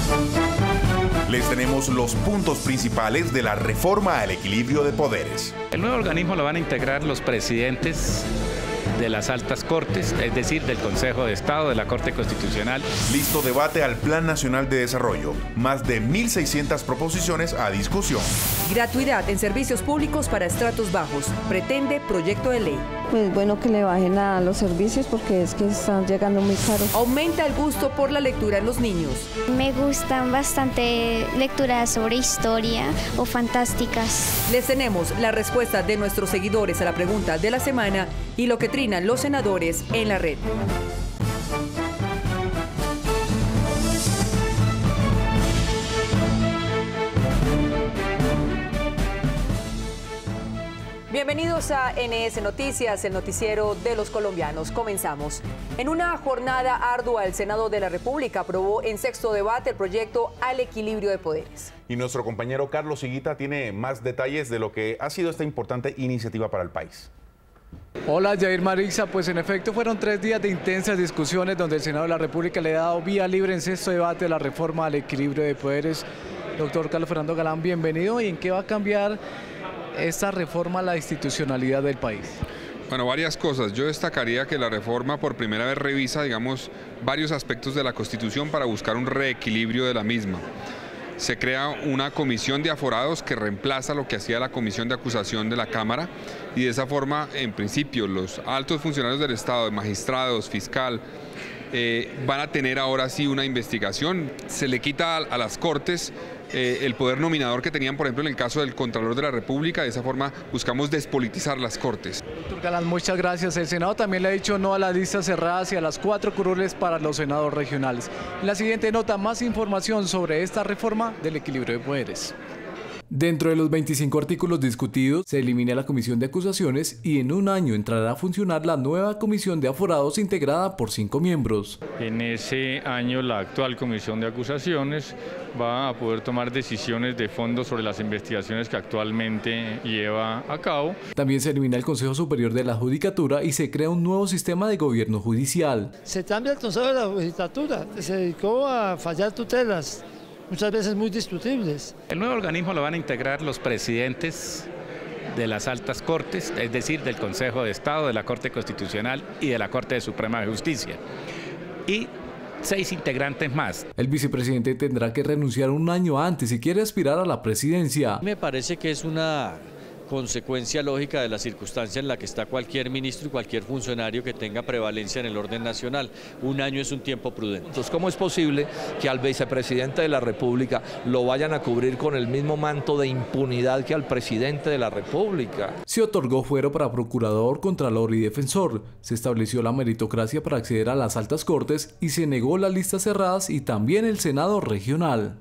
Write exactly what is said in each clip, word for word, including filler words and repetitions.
Les tenemos los puntos principales de la reforma al equilibrio de poderes. El nuevo organismo lo van a integrar los presidentes de las altas cortes, es decir, del Consejo de Estado, de la Corte Constitucional. Listo debate al Plan Nacional de Desarrollo. Más de mil seiscientas proposiciones a discusión. Gratuidad en servicios públicos para estratos bajos. Pretende proyecto de ley. Pues bueno que le bajen a los servicios porque es que están llegando muy caros. Aumenta el gusto por la lectura en los niños. Me gustan bastante lecturas sobre historia o fantásticas. Les tenemos la respuesta de nuestros seguidores a la pregunta de la semana y lo que trinan los senadores en la red. Bienvenidos a N S Noticias, el noticiero de los colombianos. Comenzamos. En una jornada ardua, el Senado de la República aprobó en sexto debate el proyecto al equilibrio de poderes. Y nuestro compañero Carlos Higuita tiene más detalles de lo que ha sido esta importante iniciativa para el país. Hola Jair Marixa, pues en efecto fueron tres días de intensas discusiones donde el Senado de la República le ha dado vía libre en sexto debate de la reforma al equilibrio de poderes. Doctor Carlos Fernando Galán, bienvenido. ¿Y en qué va a cambiar esta reforma a la institucionalidad del país? Bueno, varias cosas. Yo destacaría que la reforma por primera vez revisa, digamos, varios aspectos de la Constitución para buscar un reequilibrio de la misma. Se crea una comisión de aforados que reemplaza lo que hacía la comisión de acusación de la Cámara y de esa forma, en principio, los altos funcionarios del Estado, magistrados, fiscal, eh, van a tener ahora sí una investigación. Se le quita a, a las Cortes Eh, el poder nominador que tenían, por ejemplo, en el caso del Contralor de la República. De esa forma buscamos despolitizar las Cortes. Doctor Galán, muchas gracias. El Senado también le ha dicho no a las listas cerradas y a las cuatro curules para los senados regionales. En la siguiente nota, más información sobre esta reforma del equilibrio de poderes. Dentro de los veinticinco artículos discutidos, se elimina la comisión de acusaciones y en un año entrará a funcionar la nueva comisión de aforados integrada por cinco miembros. En ese año la actual comisión de acusaciones va a poder tomar decisiones de fondo sobre las investigaciones que actualmente lleva a cabo. También se elimina el Consejo Superior de la Judicatura y se crea un nuevo sistema de gobierno judicial. Se cambia el Consejo de la Judicatura, se dedicó a fallar tutelas, muchas veces muy discutibles. El nuevo organismo lo van a integrar los presidentes de las altas cortes, es decir, del Consejo de Estado, de la Corte Constitucional y de la Corte Suprema de Justicia. Y seis integrantes más. El vicepresidente tendrá que renunciar un año antes si quiere aspirar a la presidencia. Me parece que es una consecuencia lógica de la circunstancia en la que está cualquier ministro y cualquier funcionario que tenga prevalencia en el orden nacional. Un año es un tiempo prudente. Entonces, ¿cómo es posible que al vicepresidente de la República lo vayan a cubrir con el mismo manto de impunidad que al presidente de la República? Se otorgó fuero para procurador, contralor y defensor. Se estableció la meritocracia para acceder a las altas cortes y se negó las listas cerradas y también el Senado regional.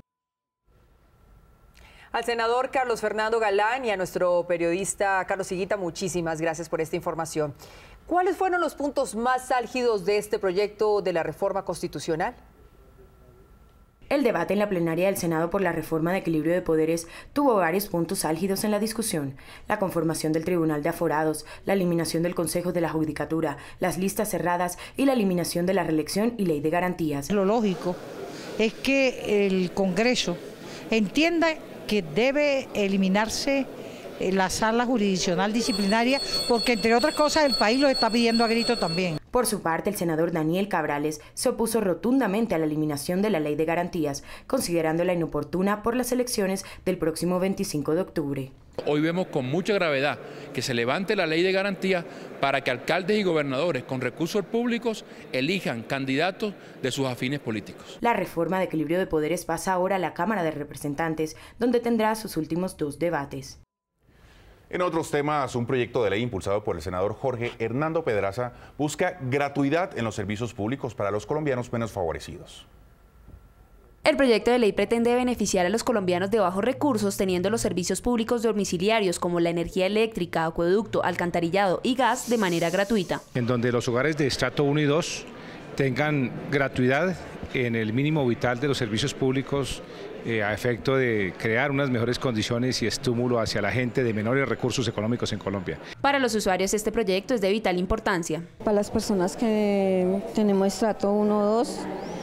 Al senador Carlos Fernando Galán y a nuestro periodista Carlos Higuita, muchísimas gracias por esta información. ¿Cuáles fueron los puntos más álgidos de este proyecto de la reforma constitucional? El debate en la plenaria del Senado por la reforma de equilibrio de poderes tuvo varios puntos álgidos en la discusión: la conformación del Tribunal de Aforados, la eliminación del Consejo de la Judicatura, las listas cerradas y la eliminación de la reelección y ley de garantías. Lo lógico es que el Congreso entienda que debe eliminarse la sala jurisdiccional disciplinaria, porque entre otras cosas el país lo está pidiendo a grito también. Por su parte, el senador Daniel Cabrales se opuso rotundamente a la eliminación de la ley de garantías, considerándola inoportuna por las elecciones del próximo veinticinco de octubre. Hoy vemos con mucha gravedad que se levante la ley de garantía para que alcaldes y gobernadores con recursos públicos elijan candidatos de sus afines políticos. La reforma de equilibrio de poderes pasa ahora a la Cámara de Representantes, donde tendrá sus últimos dos debates. En otros temas, un proyecto de ley impulsado por el senador Jorge Hernando Pedraza busca gratuidad en los servicios públicos para los colombianos menos favorecidos. El proyecto de ley pretende beneficiar a los colombianos de bajos recursos teniendo los servicios públicos domiciliarios como la energía eléctrica, acueducto, alcantarillado y gas de manera gratuita. En donde los hogares de estrato uno y dos tengan gratuidad en el mínimo vital de los servicios públicos eh, a efecto de crear unas mejores condiciones y estímulo hacia la gente de menores recursos económicos en Colombia. Para los usuarios este proyecto es de vital importancia. Para las personas que tenemos estrato uno o dos,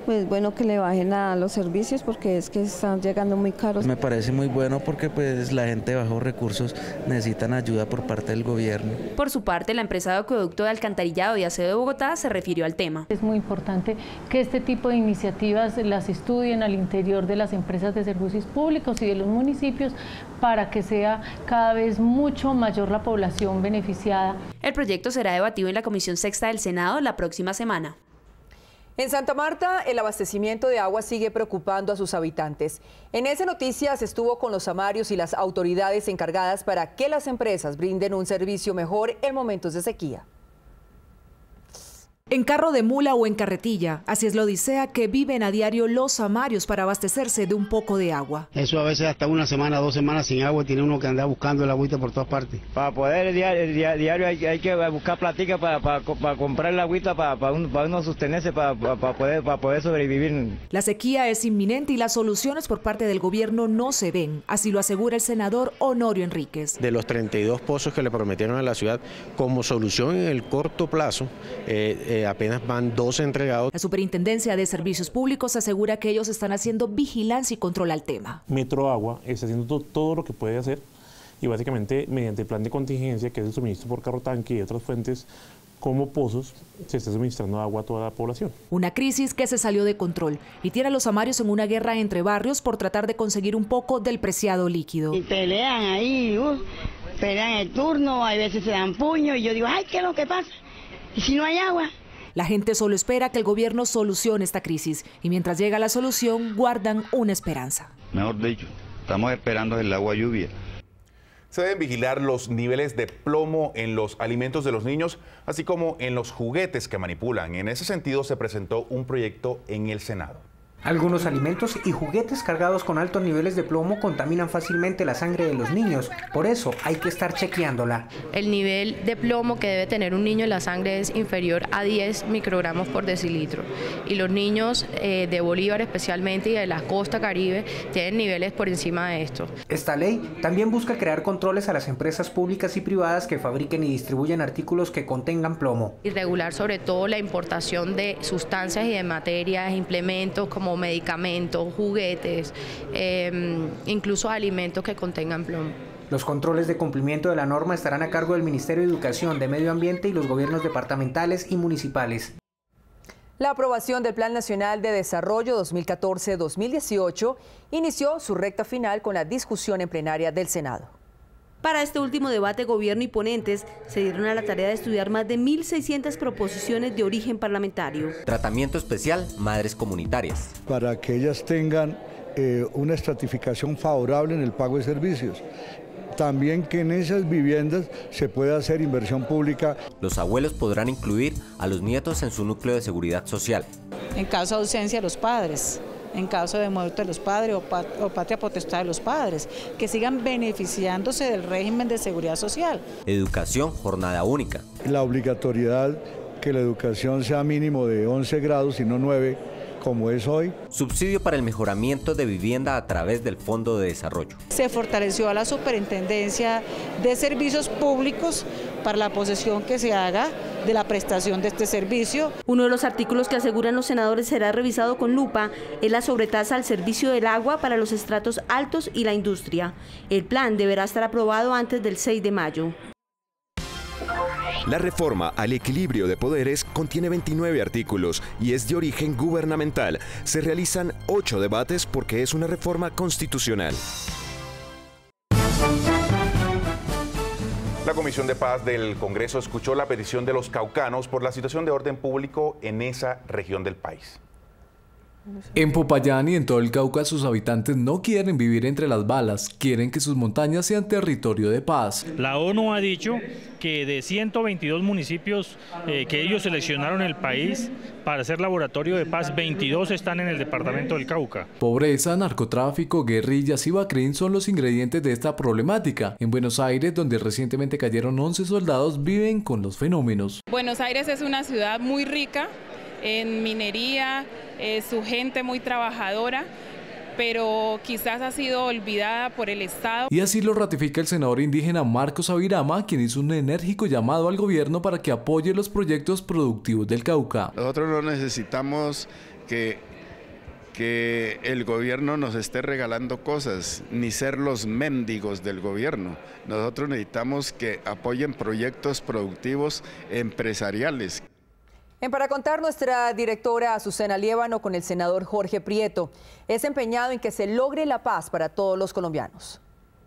pues bueno que le bajen a los servicios porque es que están llegando muy caros. Me parece muy bueno porque pues la gente de bajos recursos necesitan ayuda por parte del gobierno. Por su parte, la empresa de acueducto de alcantarillado y aseo de Bogotá se refirió al tema. Es muy importante que este tipo de iniciativas las estudien al interior de las empresas de servicios públicos y de los municipios para que sea cada vez mucho mayor la población beneficiada. El proyecto será debatido en la Comisión Sexta del Senado la próxima semana. En Santa Marta, el abastecimiento de agua sigue preocupando a sus habitantes. En ese Noticias estuvo con los samarios y las autoridades encargadas para que las empresas brinden un servicio mejor en momentos de sequía. En carro de mula o en carretilla, así es la odisea que viven a diario los samarios para abastecerse de un poco de agua. Eso a veces hasta una semana, dos semanas sin agua, tiene uno que andar buscando el agüita por todas partes. Para poder el diario, el diario hay, hay que buscar platica para, para, para comprar el agüita para, para, uno, para uno sostenerse, para, para, poder, para poder sobrevivir. La sequía es inminente y las soluciones por parte del gobierno no se ven, así lo asegura el senador Honorio Enríquez. De los treinta y dos pozos que le prometieron a la ciudad como solución en el corto plazo, eh, eh, apenas van dos entregados. La Superintendencia de Servicios Públicos asegura que ellos están haciendo vigilancia y control al tema. Metro Agua está haciendo todo, todo lo que puede hacer y básicamente mediante el plan de contingencia, que es el suministro por carro tanque y otras fuentes como pozos, se está suministrando agua a toda la población. Una crisis que se salió de control y tiene a los samarios en una guerra entre barrios por tratar de conseguir un poco del preciado líquido. Y pelean ahí, uh, pelean el turno, a veces se dan puño y yo digo, ay, ¿qué es lo que pasa? ¿Y si no hay agua? La gente solo espera que el gobierno solucione esta crisis y mientras llega la solución guardan una esperanza. Mejor dicho, estamos esperando el agua lluvia. Se deben vigilar los niveles de plomo en los alimentos de los niños, así como en los juguetes que manipulan. En ese sentido se presentó un proyecto en el Senado. Algunos alimentos y juguetes cargados con altos niveles de plomo contaminan fácilmente la sangre de los niños, por eso hay que estar chequeándola. El nivel de plomo que debe tener un niño en la sangre es inferior a diez microgramos por decilitro y los niños eh, de Bolívar especialmente y de la costa caribe tienen niveles por encima de esto. Esta ley también busca crear controles a las empresas públicas y privadas que fabriquen y distribuyen artículos que contengan plomo. Y regular sobre todo la importación de sustancias y de materias, implementos como medicamentos, juguetes, eh, incluso alimentos que contengan plomo. Los controles de cumplimiento de la norma estarán a cargo del Ministerio de Educación, de Medio Ambiente y los gobiernos departamentales y municipales. La aprobación del Plan Nacional de Desarrollo dos mil catorce a dos mil dieciocho inició su recta final con la discusión en plenaria del Senado. Para este último debate, gobierno y ponentes se dieron a la tarea de estudiar más de mil seiscientas proposiciones de origen parlamentario. Tratamiento especial, madres comunitarias. Para que ellas tengan eh, una estratificación favorable en el pago de servicios. También que en esas viviendas se pueda hacer inversión pública. Los abuelos podrán incluir a los nietos en su núcleo de seguridad social. En caso de ausencia de los padres. En caso de muerte de los padres o, pat o patria potestad de los padres, que sigan beneficiándose del régimen de seguridad social. Educación, jornada única. La obligatoriedad que la educación sea mínimo de once grados y no nueve, como es hoy. Subsidio para el mejoramiento de vivienda a través del Fondo de Desarrollo. Se fortaleció a la Superintendencia de Servicios Públicos para la posesión que se haga de la prestación de este servicio. Uno de los artículos que aseguran los senadores será revisado con lupa es la sobretasa al servicio del agua para los estratos altos y la industria. El plan deberá estar aprobado antes del seis de mayo. La reforma al equilibrio de poderes contiene veintinueve artículos y es de origen gubernamental. Se realizan ocho debates porque es una reforma constitucional. La Comisión de Paz del Congreso escuchó la petición de los caucanos por la situación de orden público en esa región del país. En Popayán y en todo el Cauca sus habitantes no quieren vivir entre las balas, quieren que sus montañas sean territorio de paz. La ONU ha dicho que de ciento veintidós municipios eh, que ellos seleccionaron en el país para ser laboratorio de paz, veintidós están en el departamento del Cauca. Pobreza, narcotráfico, guerrillas y Bacrín son los ingredientes de esta problemática. En Buenos Aires, donde recientemente cayeron once soldados, viven con los fenómenos. Buenos Aires es una ciudad muy rica en minería, eh, su gente muy trabajadora, pero quizás ha sido olvidada por el Estado. Y así lo ratifica el senador indígena Marcos Avirama, quien hizo un enérgico llamado al gobierno para que apoye los proyectos productivos del Cauca. Nosotros no necesitamos que que el gobierno nos esté regalando cosas, ni ser los mendigos del gobierno. Nosotros necesitamos que apoyen proyectos productivos empresariales. En Para Contar, nuestra directora Azucena Liévano con el senador Jorge Prieto es empeñado en que se logre la paz para todos los colombianos.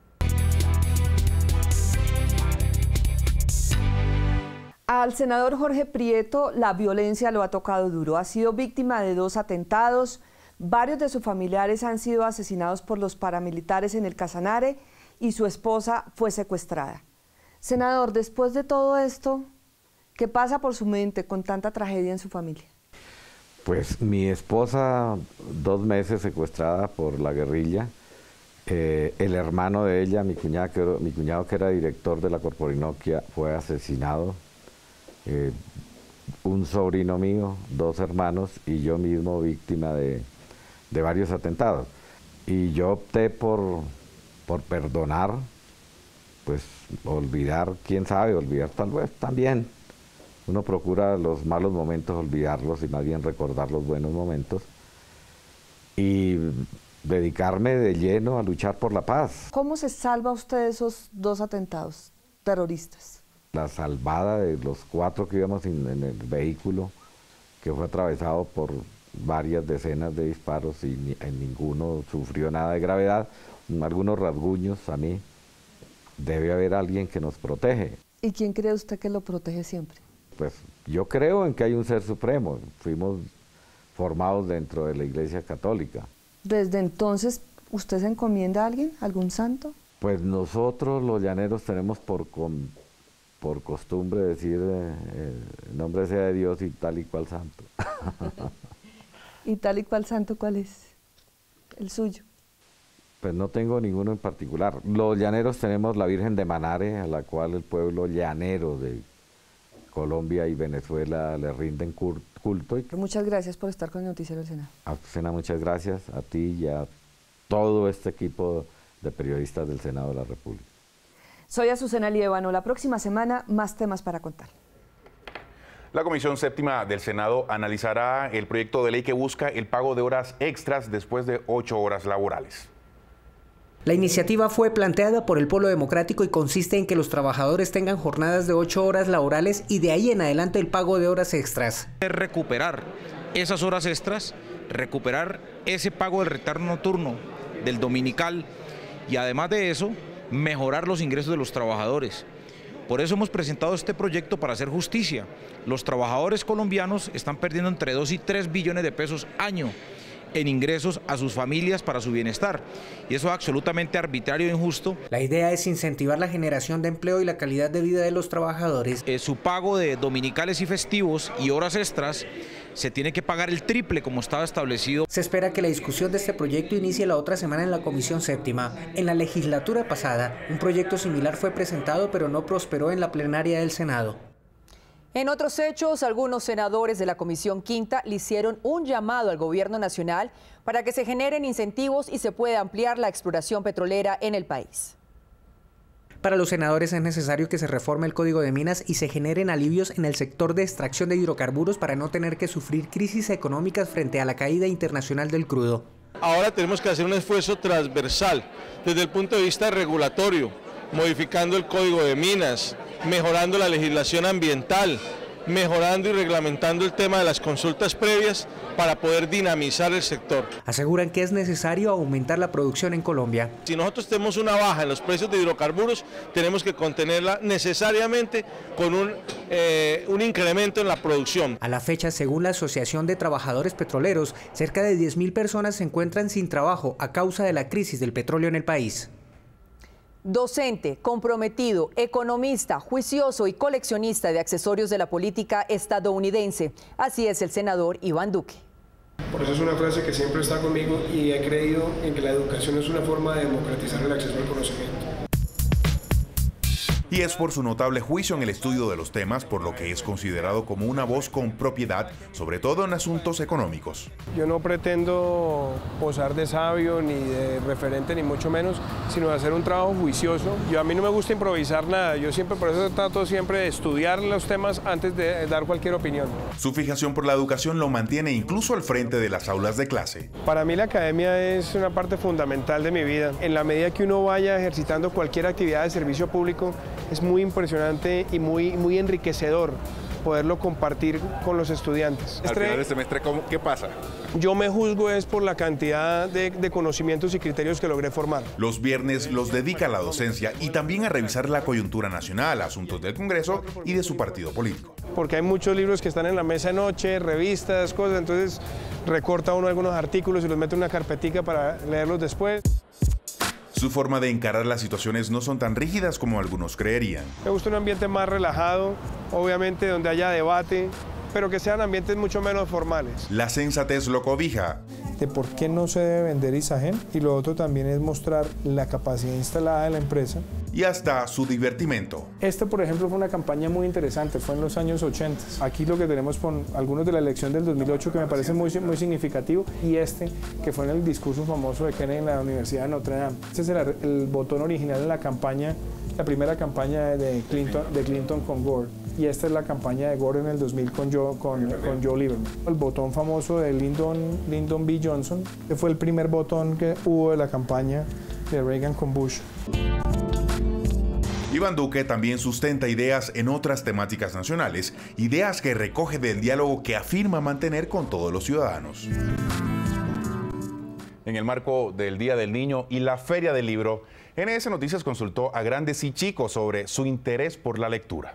Al senador Jorge Prieto la violencia lo ha tocado duro. Ha sido víctima de dos atentados. Varios de sus familiares han sido asesinados por los paramilitares en el Casanare y su esposa fue secuestrada. Senador, después de todo esto, ¿qué pasa por su mente con tanta tragedia en su familia? Pues mi esposa, dos meses secuestrada por la guerrilla, eh, el hermano de ella, mi cuñado, que, mi cuñado que era director de la Corporinoquia, fue asesinado, eh, un sobrino mío, dos hermanos y yo mismo víctima de, de varios atentados. Y yo opté por, por perdonar, pues olvidar, quién sabe, olvidar tal vez también. Uno procura los malos momentos olvidarlos y más bien recordar los buenos momentos y dedicarme de lleno a luchar por la paz. ¿Cómo se salva usted de esos dos atentados terroristas? La salvada de los cuatro que íbamos en, en el vehículo, que fue atravesado por varias decenas de disparos y ni, en ninguno sufrió nada de gravedad, algunos rasguños a mí. Debe haber alguien que nos protege. ¿Y quién cree usted que lo protege siempre? Pues yo creo en que hay un ser supremo. Fuimos formados dentro de la Iglesia Católica. ¿Desde entonces usted se encomienda a alguien, algún santo? Pues nosotros los llaneros tenemos por, con, por costumbre decir eh, eh, nombre sea de Dios y tal y cual santo. ¿Y tal y cual santo cuál es? El suyo. Pues no tengo ninguno en particular. Los llaneros tenemos la Virgen de Manare, a la cual el pueblo llanero de Colombia y Venezuela le rinden culto. Y muchas gracias por estar con el Noticiero del Senado. Azucena, muchas gracias a ti y a todo este equipo de periodistas del Senado de la República. Soy Azucena Liévano. La próxima semana, más temas para contar. La Comisión Séptima del Senado analizará el proyecto de ley que busca el pago de horas extras después de ocho horas laborales. La iniciativa fue planteada por el Polo Democrático y consiste en que los trabajadores tengan jornadas de ocho horas laborales y de ahí en adelante el pago de horas extras. Recuperar esas horas extras, recuperar ese pago del retorno nocturno, del dominical y además de eso, mejorar los ingresos de los trabajadores. Por eso hemos presentado este proyecto para hacer justicia. Los trabajadores colombianos están perdiendo entre dos y tres billones de pesos año en ingresos a sus familias para su bienestar. Y eso es absolutamente arbitrario e injusto. La idea es incentivar la generación de empleo y la calidad de vida de los trabajadores. Eh, su pago de dominicales y festivos y horas extras se tiene que pagar el triple como estaba establecido. Se espera que la discusión de este proyecto inicie la otra semana en la Comisión Séptima. En la legislatura pasada, un proyecto similar fue presentado pero no prosperó en la plenaria del Senado. En otros hechos, algunos senadores de la Comisión Quinta le hicieron un llamado al gobierno nacional para que se generen incentivos y se pueda ampliar la exploración petrolera en el país. Para los senadores es necesario que se reforme el Código de Minas y se generen alivios en el sector de extracción de hidrocarburos para no tener que sufrir crisis económicas frente a la caída internacional del crudo. Ahora tenemos que hacer un esfuerzo transversal desde el punto de vista regulatorio, modificando el Código de Minas, mejorando la legislación ambiental, mejorando y reglamentando el tema de las consultas previas para poder dinamizar el sector. Aseguran que es necesario aumentar la producción en Colombia. Si nosotros tenemos una baja en los precios de hidrocarburos, tenemos que contenerla necesariamente con un, eh, un incremento en la producción. A la fecha, según la Asociación de Trabajadores Petroleros, cerca de diez mil personas se encuentran sin trabajo a causa de la crisis del petróleo en el país. Docente, comprometido, economista, juicioso y coleccionista de accesorios de la política estadounidense. Así es el senador Iván Duque. Por eso es una frase que siempre está conmigo y he creído en que la educación es una forma de democratizar el acceso al conocimiento. y es por su notable juicio en el estudio de los temas, por lo que es considerado como una voz con propiedad, sobre todo en asuntos económicos. Yo no pretendo posar de sabio ni de referente, ni mucho menos, sino de hacer un trabajo juicioso. Yo, a mí no me gusta improvisar nada, yo siempre, por eso trato siempre de estudiar los temas antes de dar cualquier opinión. Su fijación por la educación lo mantiene incluso al frente de las aulas de clase. Para mí la academia es una parte fundamental de mi vida. En la medida que uno vaya ejercitando cualquier actividad de servicio público, es muy impresionante y muy, muy enriquecedor poderlo compartir con los estudiantes. Al final del semestre, ¿cómo, ¿qué pasa? Yo me juzgo es por la cantidad de, de conocimientos y criterios que logré formar. Los viernes los dedica a la docencia y también a revisar la coyuntura nacional, asuntos del Congreso y de su partido político. Porque hay muchos libros que están en la mesa de noche, revistas, cosas, entonces recorta uno algunos artículos y los mete en una carpetica para leerlos después. Su forma de encarar las situaciones no son tan rígidas como algunos creerían. Me gusta un ambiente más relajado, obviamente donde haya debate, pero que sean ambientes mucho menos formales. La sensatez lo cobija. De por qué no se debe vender Isagen, y lo otro también es mostrar la capacidad instalada de la empresa. Y hasta su divertimento. Esta, por ejemplo, fue una campaña muy interesante, fue en los años ochenta. Aquí lo que tenemos con algunos de la elección del dos mil ocho que me parece muy, muy significativo, y este, que fue en el discurso famoso de Kennedy en la Universidad de Notre Dame. Este es el, el botón original de la campaña, la primera campaña de Clinton, de Clinton con Gore. Y esta es la campaña de Gore en el dos mil con Joe, con, con Joe Lieberman. El botón famoso de Lyndon, Lyndon B. Johnson, que fue el primer botón que hubo de la campaña de Reagan con Bush. Iván Duque también sustenta ideas en otras temáticas nacionales, ideas que recoge del diálogo que afirma mantener con todos los ciudadanos. En el marco del Día del Niño y la Feria del Libro, N S Noticias consultó a grandes y chicos sobre su interés por la lectura.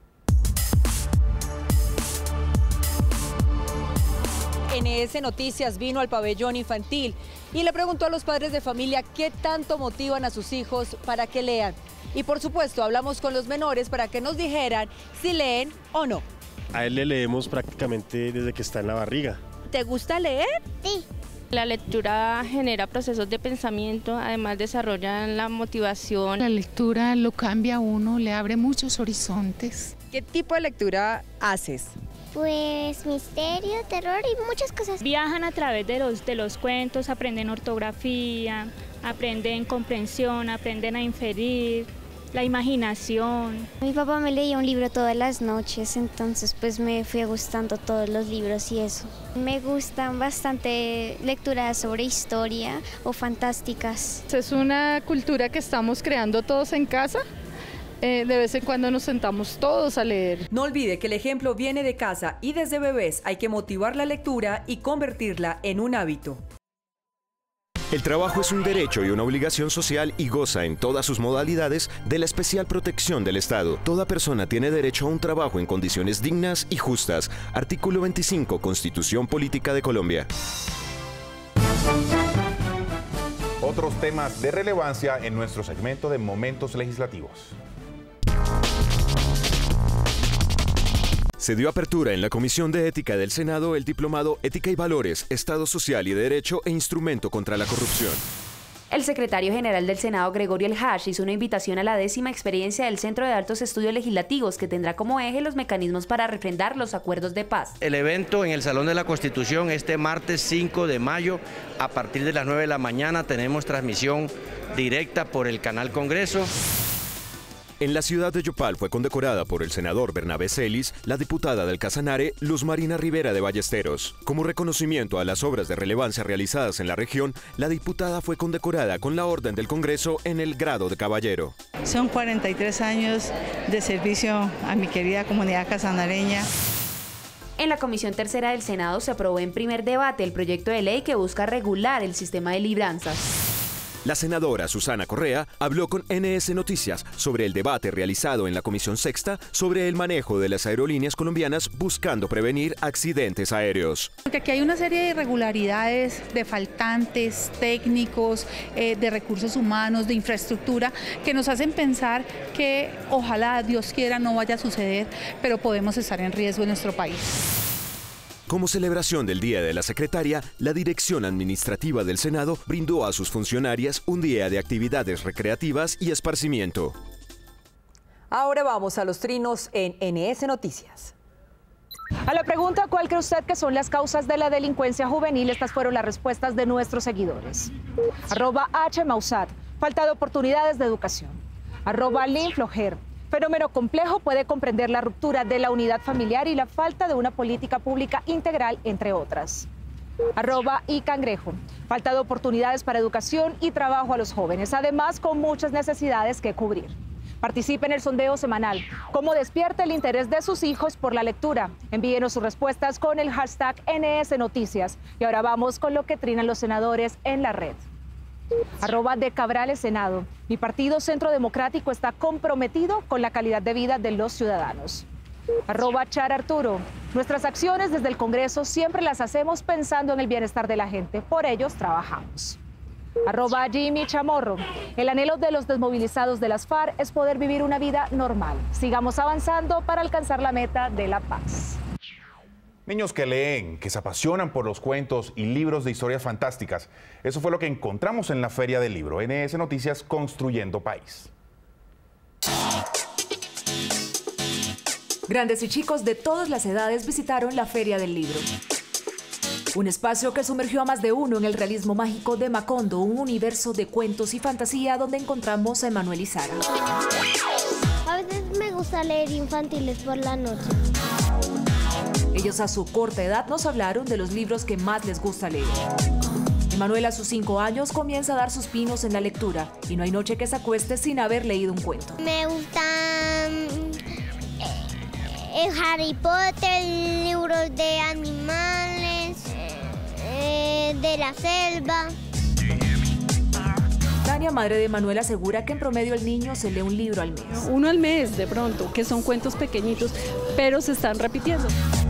N S Noticias vino al pabellón infantil y le preguntó a los padres de familia qué tanto motivan a sus hijos para que lean. Y por supuesto hablamos con los menores para que nos dijeran si leen o no. A él le leemos prácticamente desde que está en la barriga. ¿Te gusta leer? Sí. La lectura genera procesos de pensamiento, además desarrolla la motivación. La lectura lo cambia a uno, le abre muchos horizontes. ¿Qué tipo de lectura haces? Pues misterio, terror y muchas cosas. Viajan a través de los, de los cuentos, aprenden ortografía, aprenden comprensión, aprenden a inferir, la imaginación. Mi papá me leía un libro todas las noches, entonces pues me fui gustando todos los libros y eso. Me gustan bastante lecturas sobre historia o fantásticas. Es una cultura que estamos creando todos en casa. Eh, de vez en cuando nos sentamos todos a leer. No olvide que el ejemplo viene de casa y desde bebés hay que motivar la lectura y convertirla en un hábito. El trabajo es un derecho y una obligación social y goza en todas sus modalidades de la especial protección del Estado. Toda persona tiene derecho a un trabajo en condiciones dignas y justas. Artículo veinticinco, Constitución Política de Colombia. Otros temas de relevancia en nuestro segmento de Momentos Legislativos. Se dio apertura en la Comisión de Ética del Senado el diplomado Ética y Valores, Estado Social y Derecho e Instrumento contra la Corrupción. El secretario general del Senado, Gregorio El Hash, hizo una invitación a la décima experiencia del Centro de Altos Estudios Legislativos, que tendrá como eje los mecanismos para refrendar los acuerdos de paz. El evento en el Salón de la Constitución este martes cinco de mayo, a partir de las nueve de la mañana, tenemos transmisión directa por el canal Congreso. En la ciudad de Yopal fue condecorada por el senador Bernabé Celis la diputada del Casanare, Luz Marina Rivera de Ballesteros. Como reconocimiento a las obras de relevancia realizadas en la región, la diputada fue condecorada con la Orden del Congreso en el grado de caballero. Son cuarenta y tres años de servicio a mi querida comunidad casanareña. En la Comisión Tercera del Senado se aprobó en primer debate el proyecto de ley que busca regular el sistema de libranzas. La senadora Susana Correa habló con N S Noticias sobre el debate realizado en la Comisión Sexta sobre el manejo de las aerolíneas colombianas buscando prevenir accidentes aéreos. Porque aquí hay una serie de irregularidades, de faltantes técnicos, eh, de recursos humanos, de infraestructura, que nos hacen pensar que ojalá, Dios quiera, no vaya a suceder, pero podemos estar en riesgo en nuestro país. Como celebración del Día de la Secretaria, la Dirección Administrativa del Senado brindó a sus funcionarias un día de actividades recreativas y esparcimiento. Ahora vamos a los trinos en N S Noticias. A la pregunta ¿cuál cree usted que son las causas de la delincuencia juvenil? Estas fueron las respuestas de nuestros seguidores. Arroba H. Mausat, falta de oportunidades de educación. Arroba Lin Flojer, fenómeno complejo, puede comprender la ruptura de la unidad familiar y la falta de una política pública integral, entre otras. Arroba y Cangrejo, falta de oportunidades para educación y trabajo a los jóvenes, además con muchas necesidades que cubrir. Participe en el sondeo semanal. ¿Cómo despierta el interés de sus hijos por la lectura? Envíenos sus respuestas con el hashtag N S Noticias. Y ahora vamos con lo que trinan los senadores en la red. Arroba de Cabrales Senado. Mi partido Centro Democrático está comprometido con la calidad de vida de los ciudadanos. Arroba Char Arturo. Nuestras acciones desde el Congreso siempre las hacemos pensando en el bienestar de la gente. Por ellos trabajamos. Arroba Jimmy Chamorro. El anhelo de los desmovilizados de las FARC es poder vivir una vida normal. Sigamos avanzando para alcanzar la meta de la paz. Niños que leen, que se apasionan por los cuentos y libros de historias fantásticas. Eso fue lo que encontramos en la Feria del Libro. N S Noticias, Construyendo País. Grandes y chicos de todas las edades visitaron la Feria del Libro. Un espacio que sumergió a más de uno en el realismo mágico de Macondo, un universo de cuentos y fantasía donde encontramos a Emanuel y Sara. A veces me gusta leer infantiles por la noche. Ellos a su corta edad nos hablaron de los libros que más les gusta leer. Emanuel a sus cinco años comienza a dar sus pinos en la lectura y no hay noche que se acueste sin haber leído un cuento. Me gustan eh, Harry Potter, libros de animales, eh, de la selva. Tania, madre de Emanuel, asegura que en promedio el niño se lee un libro al mes. Uno al mes, de pronto, que son cuentos pequeñitos, pero se están repitiendo.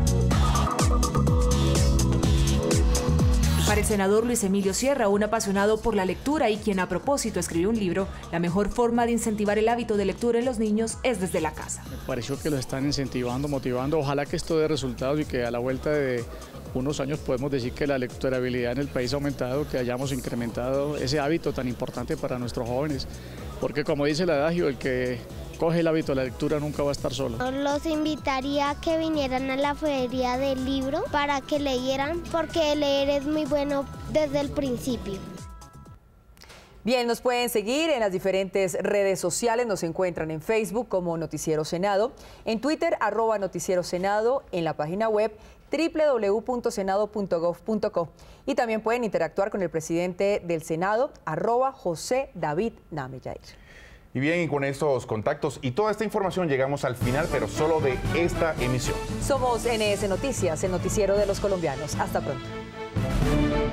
Para el senador Luis Emilio Sierra, un apasionado por la lectura y quien a propósito escribió un libro, la mejor forma de incentivar el hábito de lectura en los niños es desde la casa. Me pareció que lo están incentivando, motivando. Ojalá que esto dé resultados y que a la vuelta de unos años podemos decir que la lecturabilidad en el país ha aumentado, que hayamos incrementado ese hábito tan importante para nuestros jóvenes. Porque como dice el adagio, el que coge el hábito de la lectura nunca va a estar solo. Los invitaría a que vinieran a la feria del libro para que leyeran, porque leer es muy bueno desde el principio. Bien, nos pueden seguir en las diferentes redes sociales, nos encuentran en Facebook como Noticiero Senado, en Twitter arroba Noticiero Senado, en la página web doble u doble u doble u punto senado punto gov punto co y también pueden interactuar con el presidente del Senado arroba José David Nameyair. Y bien, y con estos contactos y toda esta información llegamos al final, pero solo de esta emisión. Somos N S Noticias, el noticiero de los colombianos. Hasta pronto.